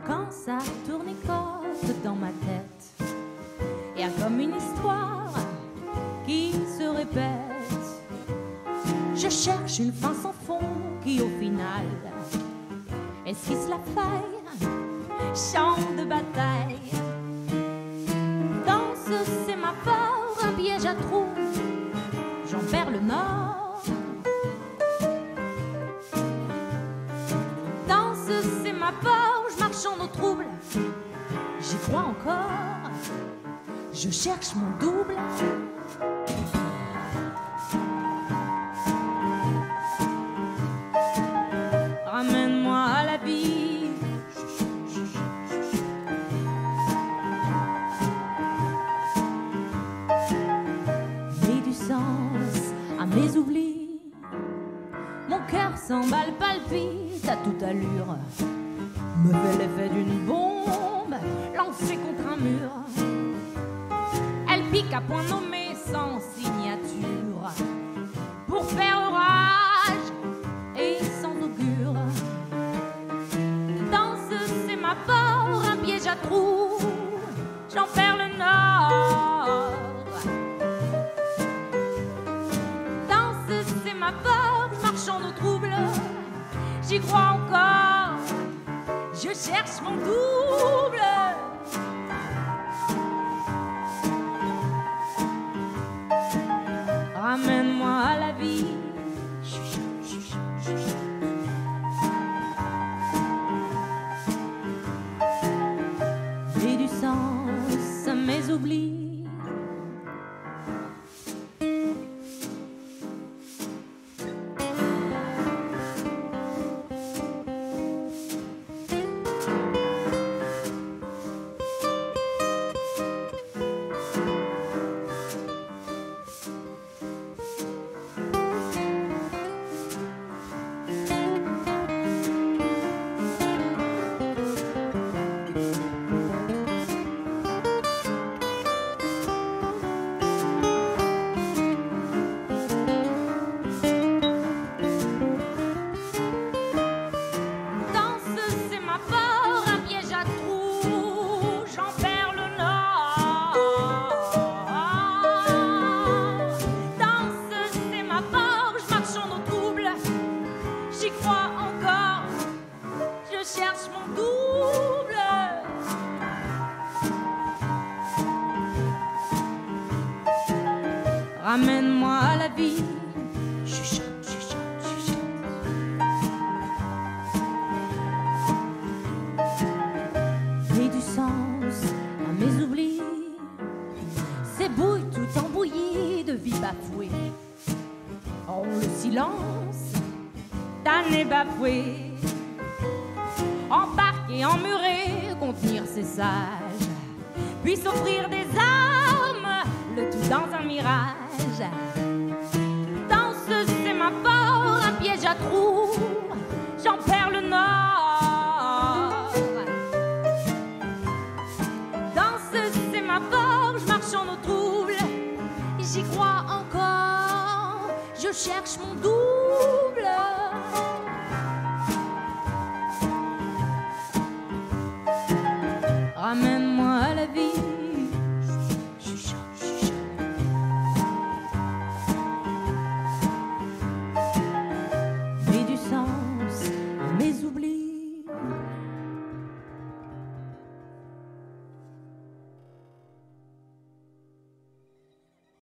quand ça tournicote dans ma tête. Y a comme une histoire qui se répète. Je cherche une fin sans fond qui au final esquisse la faille, champ de bataille. Danse sémaphore, un piège à trous, j'en perds le nord. Danse sémaphore, je marche en eau trouble, j'y crois encore, je cherche mon double. Ramène-moi à la vie. Mets du sens à mes oublis. Mon cœur s'emballe, palpite à toute allure. Me fait l'effet d'une bombe lancée contre un mur. Elle pique à point nommé sans signature pour faire orage et sans augure. Dans ce sémaphore, un piège à trous, j'en perds le nord. Dans ce sémaphore, je marche en eau trouble, j'y crois encore, je cherche mon double. Ramène-moi à la vie. J'ai du sens à mes oublis. J'y crois encore, je cherche mon double. Ramène-moi à la vie. Chuchote, chuchote, chuchote. Mets du sens à mes oublis. Ces bouilles tout embouillies de vie bafouée. Oh, le silence damné bafoué, embarqué, emmuré, contenir ses sages, puis s'offrir des armes, le tout dans un mirage. Dans ce sémaphore, un piège à trous, j'en perds